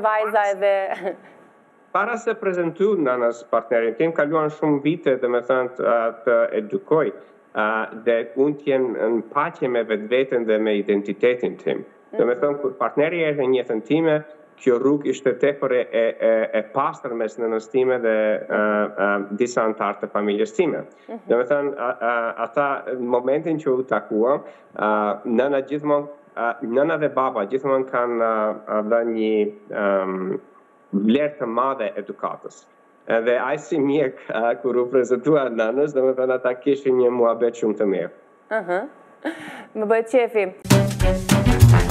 vajza edhe... Para se prezentu nënës partnerin tim, kaluan shumë vite dhe me thënë të edukoj dhe unë t'jem në paqe me vetveten dhe me identitetin tim. Dhe me thënë, kur partneri e në jetën time, kjo rrugë ishte tepër e pastër mes nënës time dhe disa antarë të familjes time. Dhe me thënë, ata në momentin që u takuam, nëna dhe baba gjithmonë kanë dhe një vlerë të madhe edukatës. Dhe ai si mjek, kur u prezentua nënës, dhe me thënë ata kishin një muhabet shumë të mirë. Më bëjt qefi.